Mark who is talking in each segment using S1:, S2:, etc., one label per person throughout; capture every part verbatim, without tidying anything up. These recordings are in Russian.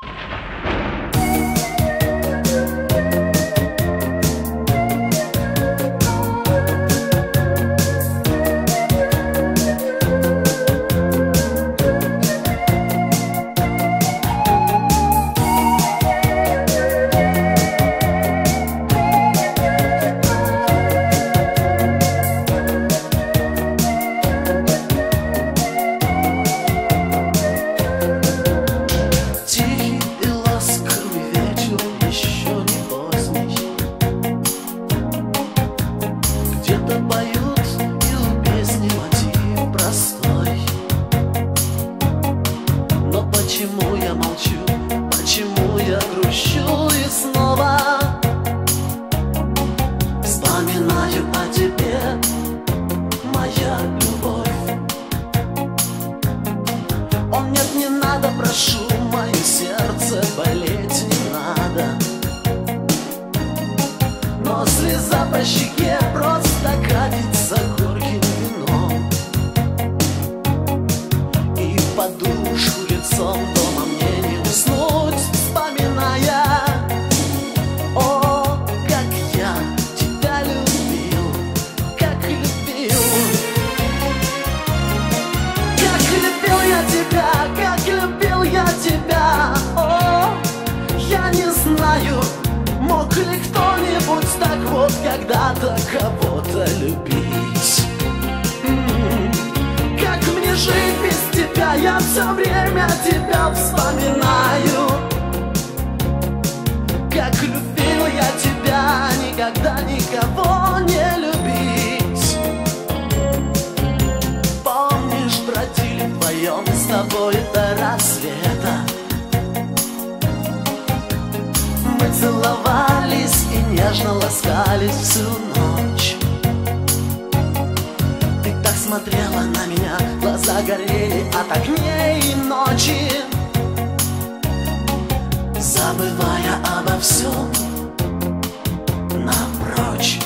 S1: Почему я молчу, почему я грущу и снова вспоминаю о тебе, моя любовь. О нет, не надо, прошу, мое сердце болеть не надо. Но слеза по щеке просто катится горьким вином, и подушку лицом дома мне не уснуть, вспоминая, о, как я тебя любил, как любил, как любил я тебя, как любил я тебя. О, я не знаю, мог ли кто-нибудь так вот когда-то кого-то любить. М-м-м. Как мне жить без тебя? Я все время тебя вспоминаю. Как любил я тебя, никогда никого не любить. Помнишь, бродили вдвоем с тобой до рассвета, мы целовались и нежно ласкались всю ночь. Ты так смотрела на меня, глаза горели от огней и ночи, забывая обо всем напрочь.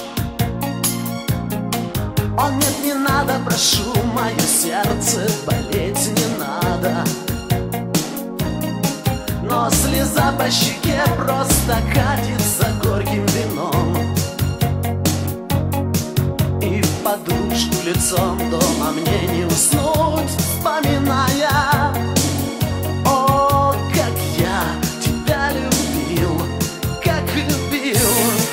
S1: О нет, не надо, прошу, мое сердце болеть не надо. Но слеза по щеке просто катится горьким вином, и в подушку лицом дома мне не уснуть, вспоминая, о, как я тебя любил, как любил,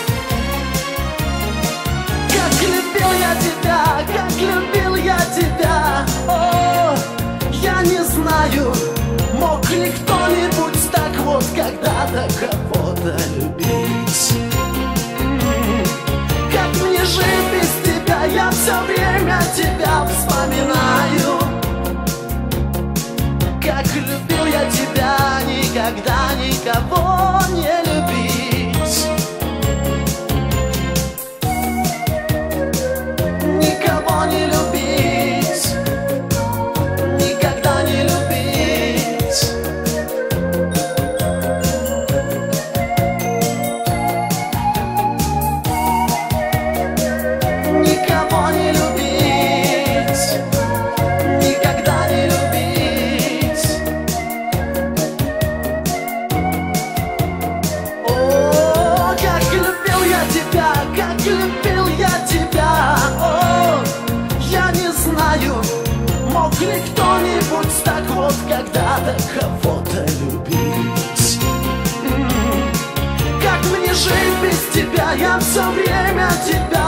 S1: как любил я тебя, как любил я тебя. О, я не знаю, мог ли кто-нибудь так вот когда-то кого-то любить. М-м-м. Как мне жить без тебя? Я все время тебя вспоминаю. Как любил я тебя, никогда никого не любить. Никого не любить, никогда не любить. Никого не любить, никогда не любить. О, как любил я тебя, как любил я тебя. О, я не знаю, мог ли кто-нибудь так вот когда-то кого-то любить. М-м. Как мне жить без тебя? Я все время тебя